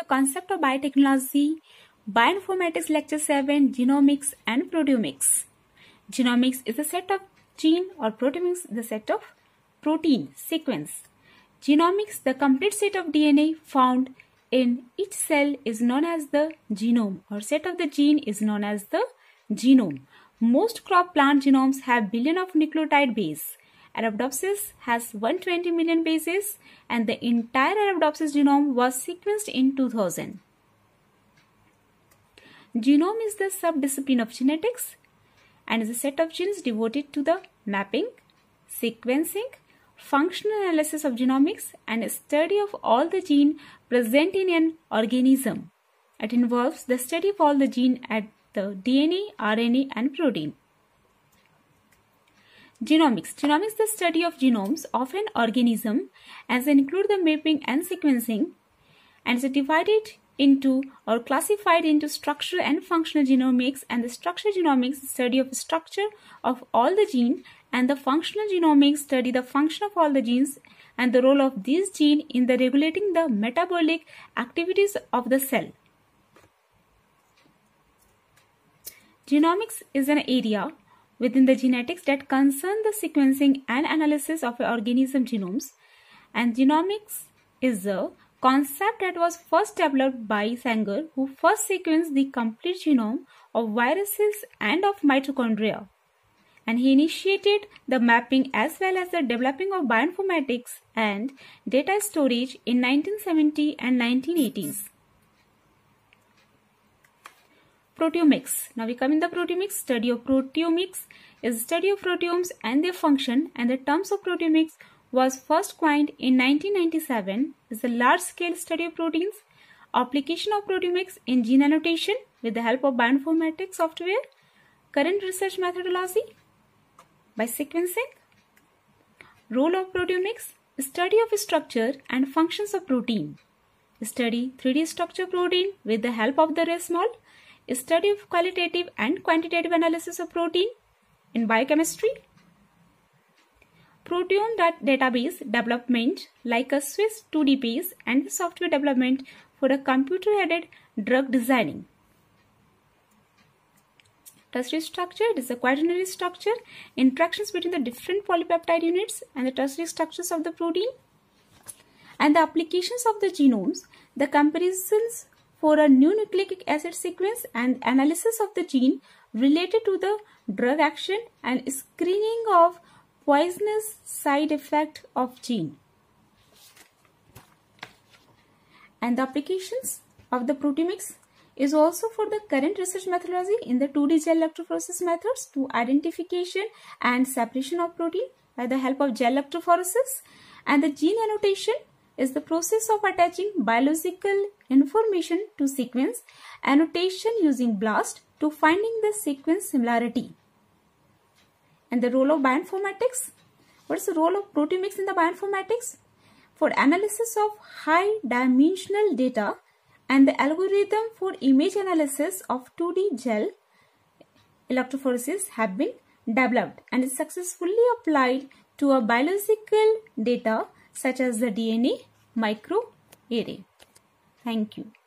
Concept of Biotechnology, Bioinformatics Lecture 7, Genomics and Proteomics. Genomics is a set of gene, or proteomics is the set of protein sequence. Genomics, the complete set of DNA found in each cell, is known as the genome, or set of the gene is known as the genome. Most crop plant genomes have billion of nucleotide base. Arabidopsis has 120 million bases, and the entire Arabidopsis genome was sequenced in 2000. Genome is the subdiscipline of genetics and is a set of genes devoted to the mapping, sequencing, functional analysis of genomics, and a study of all the genes present in an organism. It involves the study of all the genes at the DNA, RNA, and protein. Genomics. Genomics is the study of genomes of an organism, as include the mapping and sequencing, and is divided into or classified into structural and functional genomics. And the structural genomics is the study of the structure of all the genes, and the functional genomics study the function of all the genes and the role of these genes in the regulating the metabolic activities of the cell. Genomics is an area within the genetics that concern the sequencing and analysis of organism genomes, and genomics is a concept that was first developed by Sanger, who first sequenced the complete genome of viruses and of mitochondria, and he initiated the mapping as well as the developing of bioinformatics and data storage in 1970 and 1980s. Proteomics. Now we come in the proteomics. Study of proteomics is study of proteomes and their function, and the terms of proteomics was first coined in 1997. Is a large-scale study of proteins. Application of proteomics in gene annotation with the help of bioinformatics software. Current research methodology by sequencing. Role of proteomics. Study of structure and functions of protein. Study 3D structure protein with the help of the ResMol. Study of qualitative and quantitative analysis of protein in biochemistry. Proteome database development like a Swiss 2D base, and software development for a computer-aided drug designing. Tertiary structure is a quaternary structure, interactions between the different polypeptide units and the tertiary structures of the protein. And the applications of the genomes, the comparisons for a new nucleic acid sequence and analysis of the gene related to the drug action and screening of poisonous side effect of gene. And the applications of the proteomics is also for the current research methodology in the 2D gel electrophoresis methods to identification and separation of protein by the help of gel electrophoresis. And the gene annotation is the process of attaching biological information to sequence annotation using BLAST to finding the sequence similarity. And the role of bioinformatics. What is the role of proteomics in the bioinformatics? For analysis of high dimensional data, and the algorithm for image analysis of 2D gel electrophoresis have been developed and is successfully applied to a biological data such as the DNA microarray. Thank you.